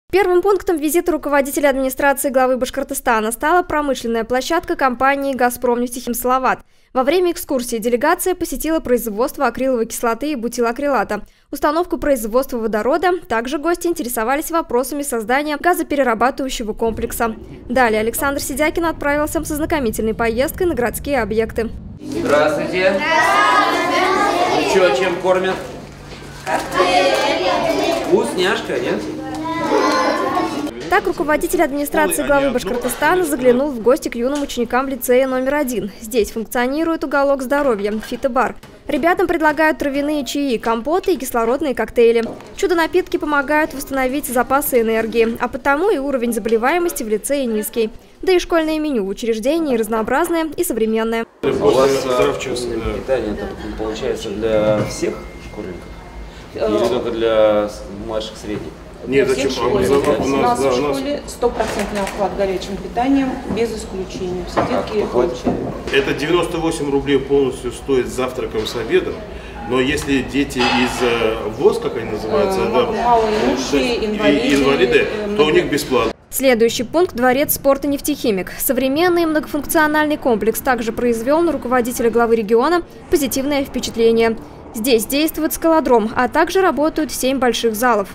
Первым пунктом визита руководителя администрации главы Башкортостана стала промышленная площадка компании «Газпромнефтехим-Салават». Во время экскурсии делегация посетила производство акриловой кислоты и бутилакрилата, установку производства водорода. Также гости интересовались вопросами создания газоперерабатывающего комплекса. Далее Александр Сидякин отправился со знакомительной поездкой на городские объекты. Здравствуйте. Ну что, чем кормят? Вкусняшка, нет? Так, руководитель администрации главы Башкортостана заглянул в гости к юным ученикам лицея номер 1. Здесь функционирует уголок здоровья – фитобар. Ребятам предлагают травяные чаи, компоты и кислородные коктейли. Чудо-напитки помогают восстановить запасы энергии, а потому и уровень заболеваемости в лицее низкий. Да и школьное меню в учреждении разнообразное и современное. У вас питание получается для всех школьников? Или только для младших, средних? Нет, зачем? У нас в школе 100% охват горячим питанием, без исключения. Все детки получают. Это 98 рублей полностью стоит с завтраком, с обедом. Но если дети из ВОЗ, как они называются, малоимущие, инвалиды, то у них бесплатно. Следующий пункт – дворец спорта «Нефтехимик». Современный многофункциональный комплекс также произвел на руководителя главы региона позитивное впечатление. Здесь действует скалодром, а также работают 7 больших залов.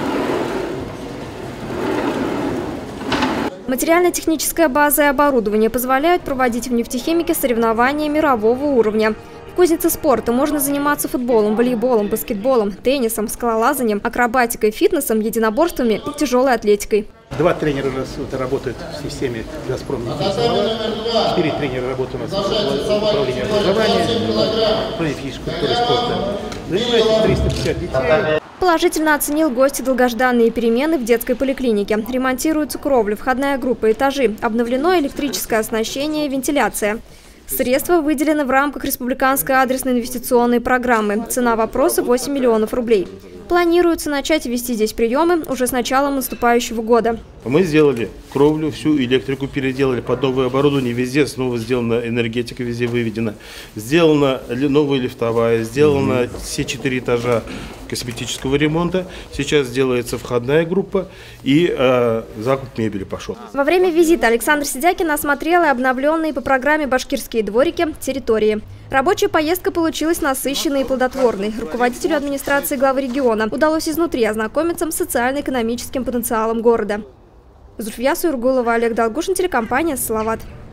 Материально-техническая база и оборудование позволяют проводить в нефтехимике соревнования мирового уровня. В кузнице спорта можно заниматься футболом, волейболом, баскетболом, теннисом, скалолазанием, акробатикой, фитнесом, единоборствами и тяжелой атлетикой. 2 тренера у нас работают в системе «Газпромнефтехим-Салават», 4 тренера работают у нас в управлении образования, управлении физической культуры и спорта. Занимается 350 детей. Положительно оценил гости долгожданные перемены в детской поликлинике. Ремонтируются кровли, входная группа, этажи, обновлено электрическое оснащение и вентиляция. Средства выделены в рамках республиканской адресной инвестиционной программы. Цена вопроса – 8 миллионов рублей. Планируется начать вести здесь приемы уже с началом наступающего года. Мы сделали кровлю, всю электрику переделали под новое оборудование. Везде снова сделана энергетика, везде выведена. Сделана новая лифтовая, сделана все 4 этажа косметического ремонта. Сейчас делается входная группа и закуп мебели пошел. Во время визита Александр Сидякин осмотрел и обновленные по программе «Башкирские дворики» территории. Рабочая поездка получилась насыщенной и плодотворной. Руководителю администрации главы региона удалось изнутри ознакомиться с социально-экономическим потенциалом города. Зульфия Суйргулова, Олег Долгушин, телекомпания «Салават».